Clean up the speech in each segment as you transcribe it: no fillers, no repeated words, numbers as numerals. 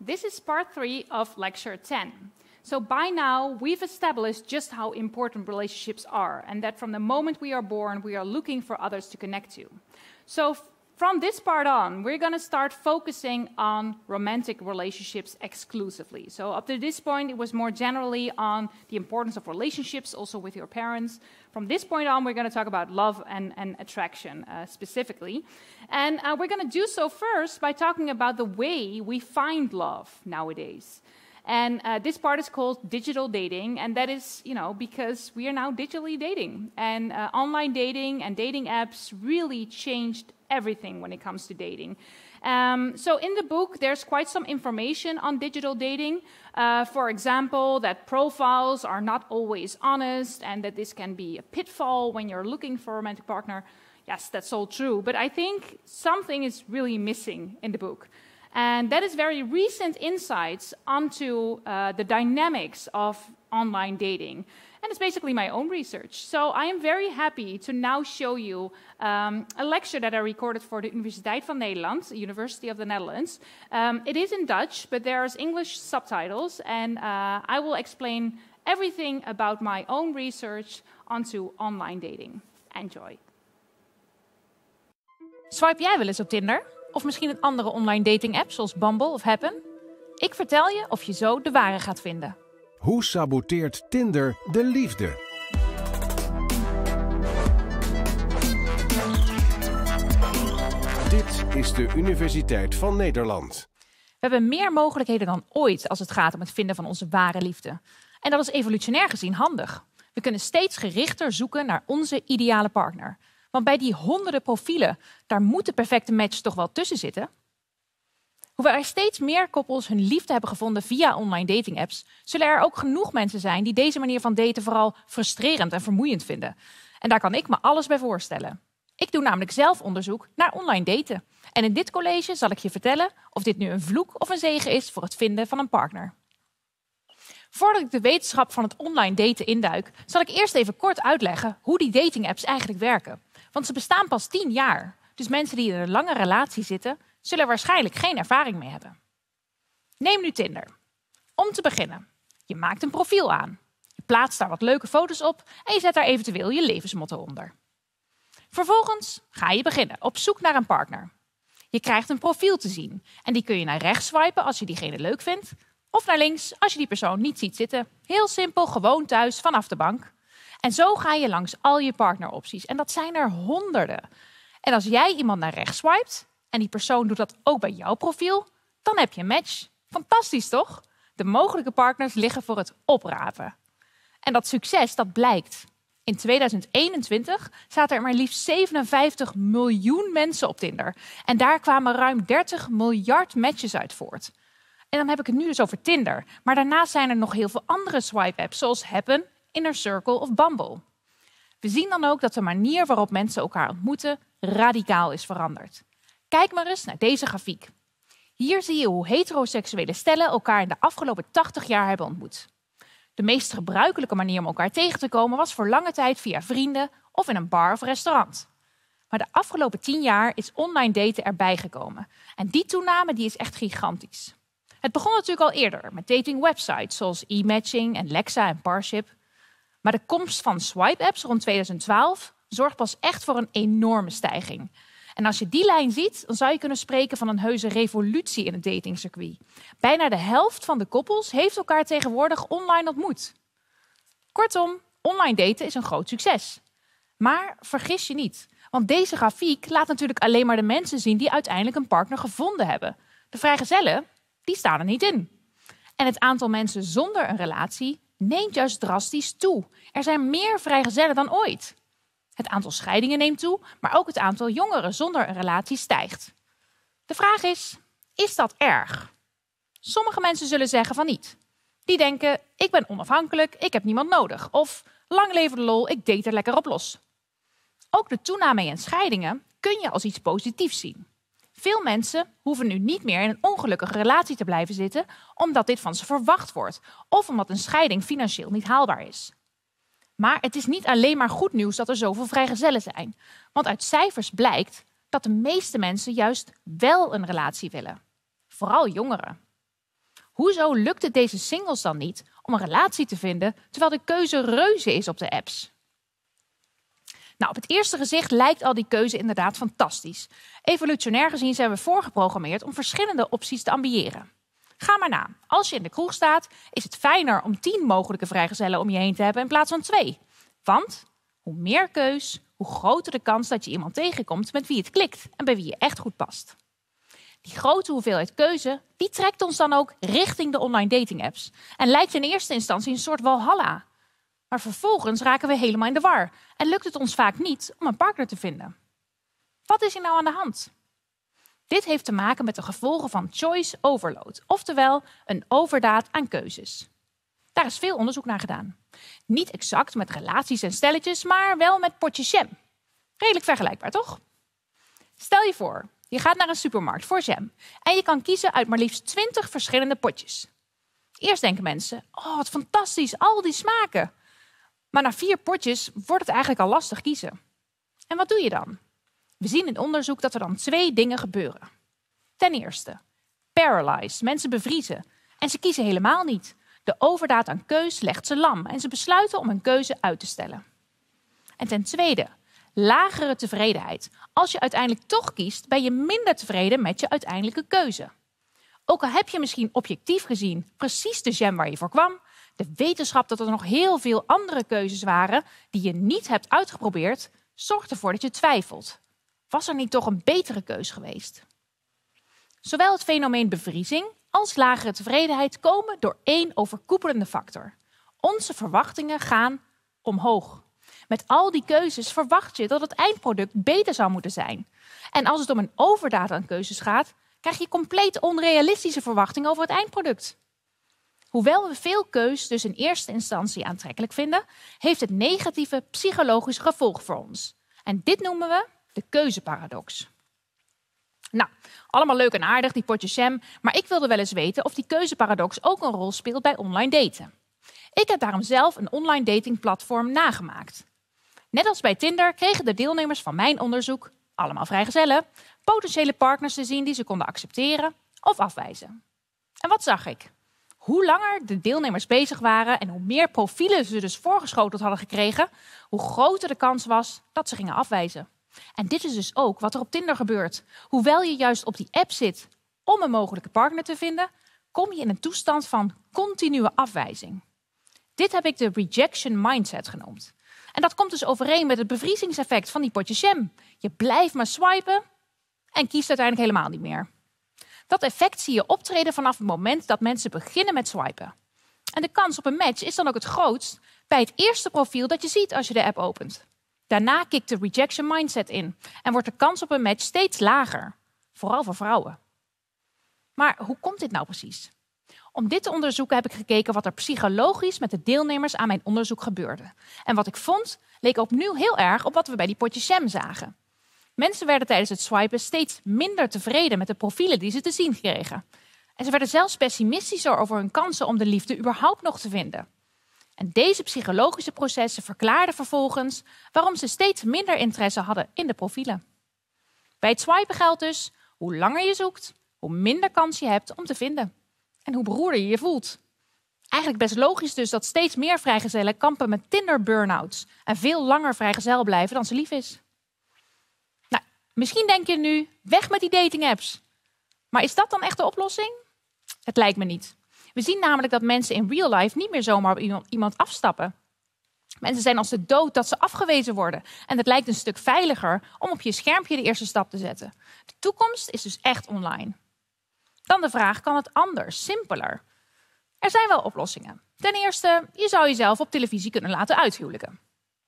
this is part 3 of lecture 10. So by now, we've established just how important relationships are, and that from the moment we are born, we are looking for others to connect to. So from this part on, we're going to start focusing on romantic relationships exclusively. So up to this point, it was more generally on the importance of relationships, also with your parents. From this point on, we're going to talk about love and attraction specifically. And we're going to do so first by talking about the way we find love nowadays. And this part is called digital dating, and that is, because we are now digitally dating. And online dating and dating apps really changed everything when it comes to dating. So in the book, there's quite some information on digital dating. For example, that profiles are not always honest, and that this can be a pitfall when you're looking for a romantic partner. Yes, that's all true, but I think something is really missing in the book. And that is very recent insights onto the dynamics of online dating. And it's basically my own research. So I am very happy to now show you a lecture that I recorded for the Universiteit van Nederland, University of the Netherlands. It is in Dutch, but there's English subtitles. And I will explain everything about my own research onto online dating. Enjoy. Swipe jij wel eens op Tinder? Of misschien een andere online dating app zoals Bumble of Happen? Ik vertel je of je zo de ware gaat vinden. Hoe saboteert Tinder de liefde? Dit is de Universiteit van Nederland. We hebben meer mogelijkheden dan ooit als het gaat om het vinden van onze ware liefde. En dat is evolutionair gezien handig. We kunnen steeds gerichter zoeken naar onze ideale partner. Want bij die honderden profielen, daar moet de perfecte match toch wel tussen zitten. Hoewel er steeds meer koppels hun liefde hebben gevonden via online dating apps, zullen er ook genoeg mensen zijn die deze manier van daten vooral frustrerend en vermoeiend vinden. En daar kan ik me alles bij voorstellen. Ik doe namelijk zelf onderzoek naar online daten. En in dit college zal ik je vertellen of dit nu een vloek of een zegen is voor het vinden van een partner. Voordat ik de wetenschap van het online daten induik, zal ik eerst even kort uitleggen hoe die datingapps eigenlijk werken. Want ze bestaan pas 10 jaar. Dus mensen die in een lange relatie zitten, zullen er waarschijnlijk geen ervaring mee hebben. Neem nu Tinder. Om te beginnen, je maakt een profiel aan. Je plaatst daar wat leuke foto's op en je zet daar eventueel je levensmotto onder. Vervolgens ga je beginnen op zoek naar een partner. Je krijgt een profiel te zien en die kun je naar rechts swipen als je diegene leuk vindt, of naar links als je die persoon niet ziet zitten. Heel simpel, gewoon thuis, vanaf de bank. En zo ga je langs al je partneropties. En dat zijn er honderden. En als jij iemand naar rechts swipet en die persoon doet dat ook bij jouw profiel, dan heb je een match. Fantastisch, toch? De mogelijke partners liggen voor het oprapen. En dat succes, dat blijkt. In 2021 zaten er maar liefst 57 miljoen mensen op Tinder. En daar kwamen ruim 30 miljard matches uit voort. En dan heb ik het nu dus over Tinder. Maar daarnaast zijn er nog heel veel andere swipe-apps, zoals Happen, Inner Circle of Bumble. We zien dan ook dat de manier waarop mensen elkaar ontmoeten radicaal is veranderd. Kijk maar eens naar deze grafiek. Hier zie je hoe heteroseksuele stellen elkaar in de afgelopen 80 jaar hebben ontmoet. De meest gebruikelijke manier om elkaar tegen te komen was voor lange tijd via vrienden of in een bar of restaurant. Maar de afgelopen 10 jaar is online daten erbij gekomen. En die toename die is echt gigantisch. Het begon natuurlijk al eerder met datingwebsites zoals e-matching en Lexa en Parship. Maar de komst van swipe-apps rond 2012 zorgt pas echt voor een enorme stijging. En als je die lijn ziet, dan zou je kunnen spreken van een heuse revolutie in het datingcircuit. Bijna de helft van de koppels heeft elkaar tegenwoordig online ontmoet. Kortom, online daten is een groot succes. Maar vergis je niet, want deze grafiek laat natuurlijk alleen maar de mensen zien die uiteindelijk een partner gevonden hebben. De vrijgezellen, die staan er niet in. En het aantal mensen zonder een relatie neemt juist drastisch toe. Er zijn meer vrijgezellen dan ooit. Het aantal scheidingen neemt toe, maar ook het aantal jongeren zonder een relatie stijgt. De vraag is dat erg? Sommige mensen zullen zeggen van niet. Die denken, ik ben onafhankelijk, ik heb niemand nodig. Of, lang leven de lol, ik date er lekker op los. Ook de toename in scheidingen kun je als iets positiefs zien. Veel mensen hoeven nu niet meer in een ongelukkige relatie te blijven zitten, omdat dit van ze verwacht wordt. Of omdat een scheiding financieel niet haalbaar is. Maar het is niet alleen maar goed nieuws dat er zoveel vrijgezellen zijn. Want uit cijfers blijkt dat de meeste mensen juist wel een relatie willen. Vooral jongeren. Hoezo lukt het deze singles dan niet om een relatie te vinden, terwijl de keuze reuze is op de apps? Nou, op het eerste gezicht lijkt al die keuze inderdaad fantastisch. Evolutionair gezien zijn we voorgeprogrammeerd om verschillende opties te ambiëren. Ga maar na. Als je in de kroeg staat, is het fijner om 10 mogelijke vrijgezellen om je heen te hebben in plaats van 2. Want hoe meer keus, hoe groter de kans dat je iemand tegenkomt met wie het klikt en bij wie je echt goed past. Die grote hoeveelheid keuze, die trekt ons dan ook richting de online dating apps. En lijkt in eerste instantie een soort walhalla. Maar vervolgens raken we helemaal in de war. En lukt het ons vaak niet om een partner te vinden. Wat is hier nou aan de hand? Dit heeft te maken met de gevolgen van choice overload. Oftewel een overdaad aan keuzes. Daar is veel onderzoek naar gedaan. Niet exact met relaties en stelletjes, maar wel met potjes jam. Redelijk vergelijkbaar, toch? Stel je voor, je gaat naar een supermarkt voor jam. En je kan kiezen uit maar liefst 20 verschillende potjes. Eerst denken mensen, oh wat fantastisch, al die smaken. Maar na 4 potjes wordt het eigenlijk al lastig kiezen. En wat doe je dan? We zien in onderzoek dat er dan 2 dingen gebeuren. Ten eerste, paralyzed, mensen bevriezen. En ze kiezen helemaal niet. De overdaad aan keus legt ze lam en ze besluiten om hun keuze uit te stellen. En ten tweede, lagere tevredenheid. Als je uiteindelijk toch kiest, ben je minder tevreden met je uiteindelijke keuze. Ook al heb je misschien objectief gezien precies de jam waar je voor kwam, de wetenschap dat er nog heel veel andere keuzes waren die je niet hebt uitgeprobeerd, zorgt ervoor dat je twijfelt. Was er niet toch een betere keus geweest? Zowel het fenomeen bevriezing als lagere tevredenheid komen door 1 overkoepelende factor. Onze verwachtingen gaan omhoog. Met al die keuzes verwacht je dat het eindproduct beter zou moeten zijn. En als het om een overdaad aan keuzes gaat, krijg je compleet onrealistische verwachtingen over het eindproduct. Hoewel we veel keus dus in eerste instantie aantrekkelijk vinden, heeft het negatieve psychologische gevolg voor ons. En dit noemen we de keuzeparadox. Nou, allemaal leuk en aardig, die potjes jam, maar ik wilde wel eens weten of die keuzeparadox ook een rol speelt bij online daten. Ik heb daarom zelf een online datingplatform nagemaakt. Net als bij Tinder kregen de deelnemers van mijn onderzoek, allemaal vrijgezellen, potentiële partners te zien die ze konden accepteren of afwijzen. En wat zag ik? Hoe langer de deelnemers bezig waren en hoe meer profielen ze dus voorgeschoteld hadden gekregen, hoe groter de kans was dat ze gingen afwijzen. En dit is dus ook wat er op Tinder gebeurt. Hoewel je juist op die app zit om een mogelijke partner te vinden, kom je in een toestand van continue afwijzing. Dit heb ik de rejection mindset genoemd. En dat komt dus overeen met het bevriezingseffect van die potjes jam. Je blijft maar swipen en kiest uiteindelijk helemaal niet meer. Dat effect zie je optreden vanaf het moment dat mensen beginnen met swipen. En de kans op een match is dan ook het grootst bij het eerste profiel dat je ziet als je de app opent. Daarna kikt de rejection mindset in en wordt de kans op een match steeds lager. Vooral voor vrouwen. Maar hoe komt dit nou precies? Om dit te onderzoeken heb ik gekeken wat er psychologisch met de deelnemers aan mijn onderzoek gebeurde. En wat ik vond leek opnieuw heel erg op wat we bij die potjes jam zagen. Mensen werden tijdens het swipen steeds minder tevreden met de profielen die ze te zien kregen. En ze werden zelfs pessimistischer over hun kansen om de liefde überhaupt nog te vinden. En deze psychologische processen verklaarden vervolgens waarom ze steeds minder interesse hadden in de profielen. Bij het swipen geldt dus, hoe langer je zoekt, hoe minder kans je hebt om te vinden. En hoe beroerder je je voelt. Eigenlijk best logisch dus dat steeds meer vrijgezellen kampen met Tinder-burn-outs en veel langer vrijgezel blijven dan ze lief is. Nou, misschien denk je nu, weg met die dating-apps. Maar is dat dan echt de oplossing? Het lijkt me niet. We zien namelijk dat mensen in real life niet meer zomaar op iemand afstappen. Mensen zijn als de dood dat ze afgewezen worden. En het lijkt een stuk veiliger om op je schermpje de eerste stap te zetten. De toekomst is dus echt online. Dan de vraag, kan het anders, simpeler? Er zijn wel oplossingen. Ten eerste, je zou jezelf op televisie kunnen laten uithuwelijken.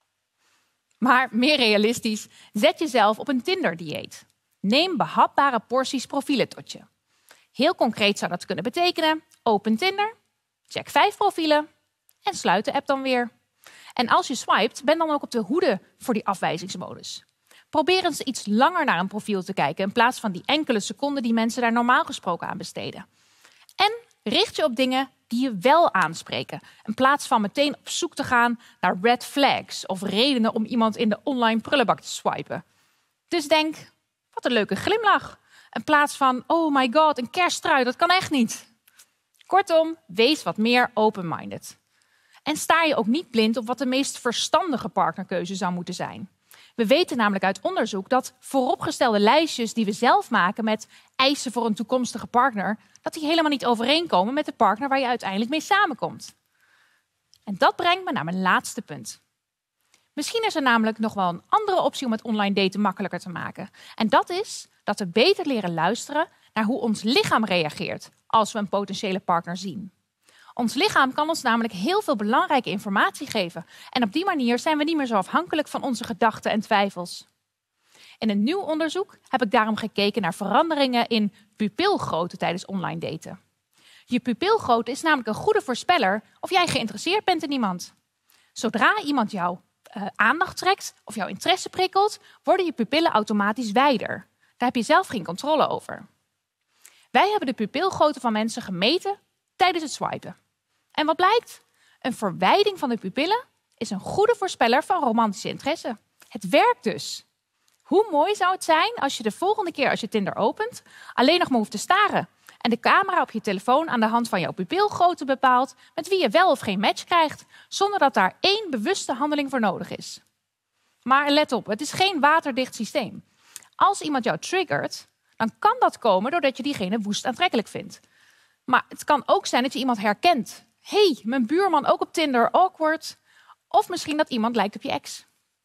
Maar meer realistisch, zet jezelf op een Tinder-dieet. Neem behapbare porties profielen tot je. Heel concreet zou dat kunnen betekenen, open Tinder, check 5 profielen en sluit de app dan weer. En als je swipet, ben dan ook op de hoede voor die afwijzingsmodus. Probeer eens iets langer naar een profiel te kijken in plaats van die enkele seconden die mensen daar normaal gesproken aan besteden. En richt je op dingen die je wel aanspreken, in plaats van meteen op zoek te gaan naar red flags of redenen om iemand in de online prullenbak te swipen. Dus denk, wat een leuke glimlach. In plaats van, oh my god, een kersttrui, dat kan echt niet. Kortom, wees wat meer open-minded. En sta je ook niet blind op wat de meest verstandige partnerkeuze zou moeten zijn. We weten namelijk uit onderzoek dat vooropgestelde lijstjes die we zelf maken met eisen voor een toekomstige partner, dat die helemaal niet overeenkomen met de partner waar je uiteindelijk mee samenkomt. En dat brengt me naar mijn laatste punt. Misschien is er namelijk nog wel een andere optie om het online daten makkelijker te maken. En dat is dat we beter leren luisteren naar hoe ons lichaam reageert als we een potentiële partner zien. Ons lichaam kan ons namelijk heel veel belangrijke informatie geven. En op die manier zijn we niet meer zo afhankelijk van onze gedachten en twijfels. In een nieuw onderzoek heb ik daarom gekeken naar veranderingen in pupilgrootte tijdens online daten. Je pupilgrootte is namelijk een goede voorspeller of jij geïnteresseerd bent in iemand. Zodra iemand jouw aandacht trekt of jouw interesse prikkelt, worden je pupillen automatisch wijder. Daar heb je zelf geen controle over. Wij hebben de pupilgrootte van mensen gemeten tijdens het swipen. En wat blijkt? Een verwijding van de pupillen is een goede voorspeller van romantische interesse. Het werkt dus. Hoe mooi zou het zijn als je de volgende keer als je Tinder opent alleen nog maar hoeft te staren en de camera op je telefoon aan de hand van jouw pupilgrootte bepaalt met wie je wel of geen match krijgt, zonder dat daar één bewuste handeling voor nodig is. Maar let op, het is geen waterdicht systeem. Als iemand jou triggert, dan kan dat komen doordat je diegene woest aantrekkelijk vindt. Maar het kan ook zijn dat je iemand herkent. Hé, mijn buurman ook op Tinder, awkward. Of misschien dat iemand lijkt op je ex.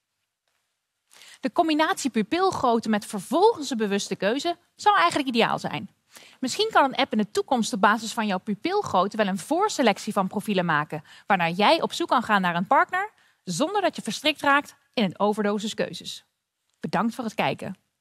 De combinatie pupilgrootte met vervolgens een bewuste keuze zou eigenlijk ideaal zijn. Misschien kan een app in de toekomst op basis van jouw pupilgrootte wel een voorselectie van profielen maken, waarna jij op zoek kan gaan naar een partner, zonder dat je verstrikt raakt in een overdosis keuzes. Bedankt voor het kijken.